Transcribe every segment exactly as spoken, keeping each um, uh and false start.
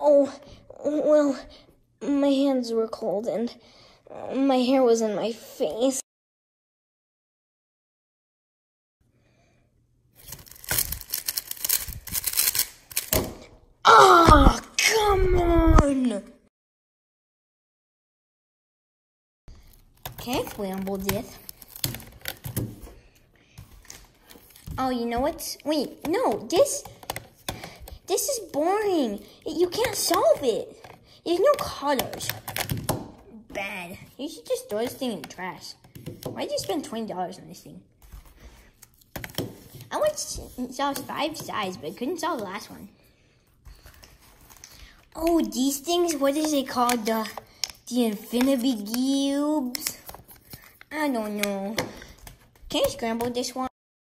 Oh, well, my hands were cold and my hair was in my face. Ah, oh, come on! Can I scramble this? Oh, you know what? Wait, no, this, this is boring. You can't solve it. There's no colors. Bad. You should just throw this thing in the trash. Why'd you spend twenty dollars on this thing? I went to solve five sides, but I couldn't solve the last one. Oh, these things, what is it called? The, the infinity cubes? I don't know. Can you scramble this one?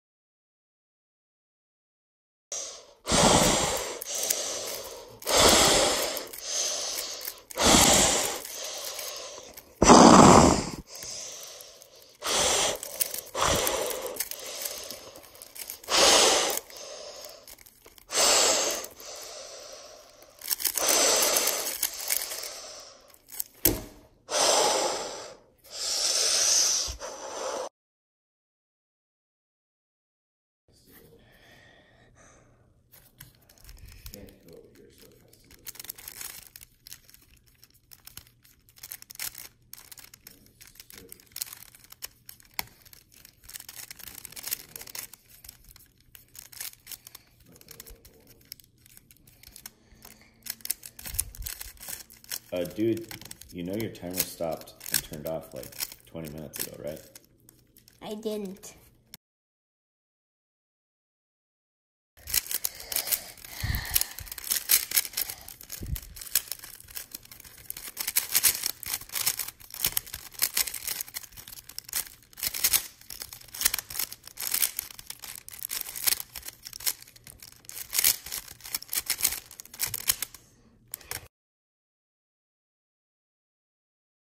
Uh, dude, you know your timer stopped and turned off like twenty minutes ago, right? I didn't.